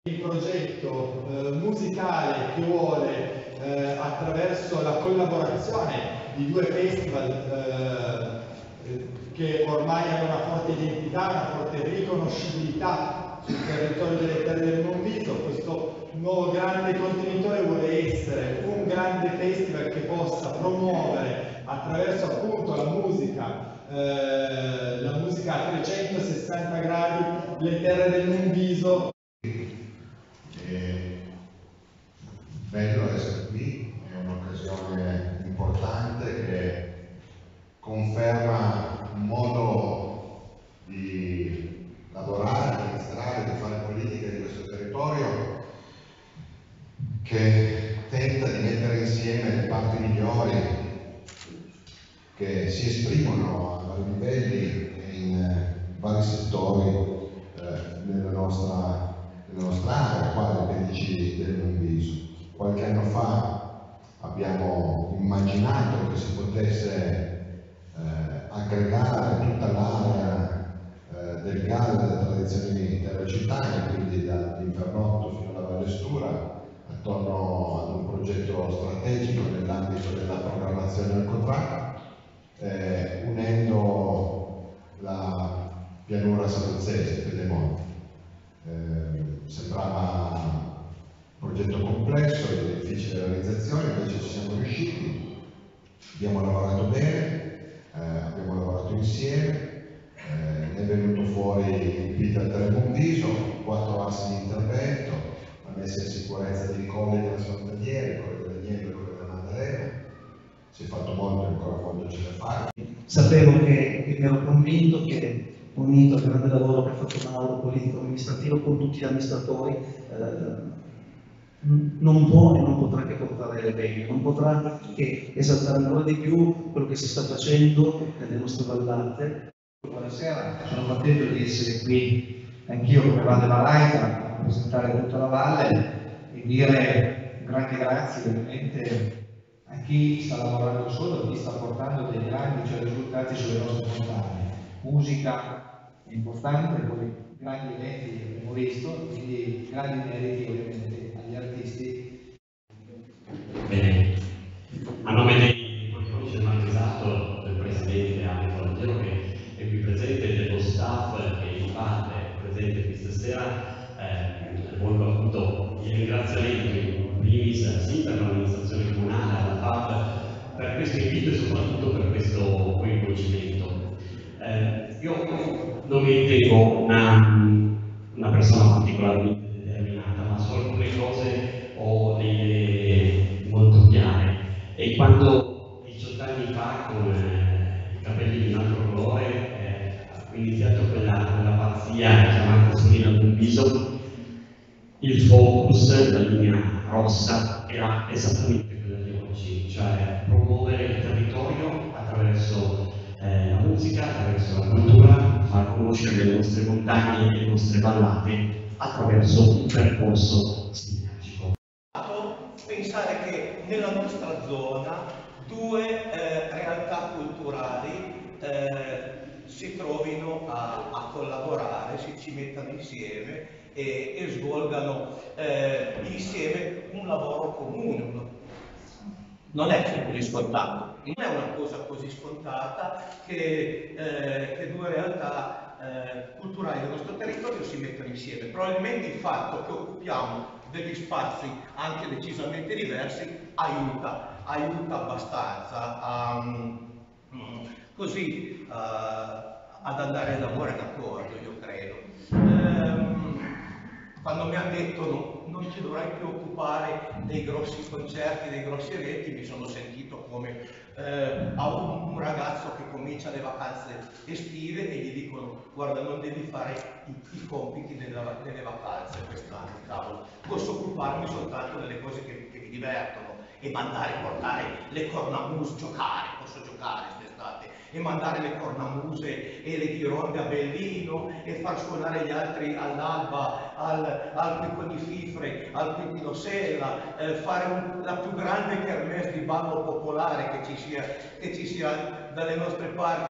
Il progetto musicale che vuole attraverso la collaborazione di due festival che ormai hanno una forte identità, una forte riconoscibilità sul territorio delle Terre del Monviso. Questo nuovo grande contenitore vuole essere un grande festival che possa promuovere attraverso appunto la musica a 360 gradi le Terre del Monviso. Bello essere qui, è un'occasione importante che conferma un modo di lavorare, di amministrare, di fare politica di questo territorio che tenta di mettere insieme le parti migliori che si esprimono a vari livelli e in vari settori nella nostra area, qua dei Pedici del Monviso. Qualche anno fa abbiamo immaginato che si potesse aggregare tutta l'area del Galles delle tradizioni terracitane, quindi dall'Infernotto fino alla Vallestura, attorno ad un progetto strategico nell'ambito della programmazione del COTRAC, unendo la pianura salozzese, Piedemonte. Sembrava un progetto complesso e di difficile realizzazione, invece ci siamo riusciti, abbiamo lavorato bene, abbiamo lavorato insieme, ne è venuto fuori il PIT al Monviso, 4 assi di intervento, la messa in sicurezza dei colli transfrontalieri, quello dell'Agnello e quello della Maddalena. Si è fatto molto, ancora molto c'è da fare. Sapevo che ero convinto che, unito al grande lavoro che ha fatto Mauro, politico-amministrativo, con tutti gli amministratori, non può e non potrà che portare le bene, non potrà che esaltare ancora di più quello che si sta facendo nelle nostre vallate. Buonasera, sono contento di essere qui anch'io come Valle Valaita a rappresentare tutta la valle e dire un grande grazie veramente a chi sta lavorando solo, a chi sta portando dei grandi risultati sulle nostre montagne. Musica è importante, poi grandi eventi abbiamo visto, quindi grandi meriti ovviamente agli artisti. Bene, a nome dei Portoni del Marchesato, del Presidente Anni Volantero che è qui presente e dello staff che in parte è presente qui stasera, voglio appunto i ringraziamenti in primis sì per l'amministrazione comunale, alla FAB, per questo invito e soprattutto per questo coinvolgimento. Io non mi ritengo una persona particolarmente determinata, ma su alcune cose ho le idee molto chiare e quando 18 anni fa con i capelli di un altro colore ho iniziato quella pazzia chiamata Solina al Monviso, il focus, la linea rossa era esattamente quella di oggi, cioè promuovere il territorio attraverso la musica, attraverso la cultura, far conoscere le nostre montagne e le nostre vallate attraverso un percorso sinergico. Pensare che nella nostra zona due realtà culturali si trovino a collaborare, si mettano insieme e svolgano insieme un lavoro comune. Non è così scontato, non è una cosa così scontata che due realtà culturali del nostro territorio si mettono insieme. Probabilmente il fatto che occupiamo degli spazi anche decisamente diversi aiuta abbastanza così ad andare a lavorare d'accordo, io credo. Quando mi ha detto non ti dovrai più occupare dei grossi concerti, dei grossi eventi, mi sono sentito come a un ragazzo che comincia le vacanze estive e gli dicono guarda non devi fare i compiti delle vacanze quest'anno, cavolo, posso occuparmi soltanto delle cose che mi divertono e portare le cornamuse, posso giocare quest'estate e mandare le cornamuse e le ghironde a Bellino e far suonare gli altri all'alba al Picco di Fifre, al Quintino Sella, fare la più grande kermesse di ballo popolare che ci sia dalle nostre parti.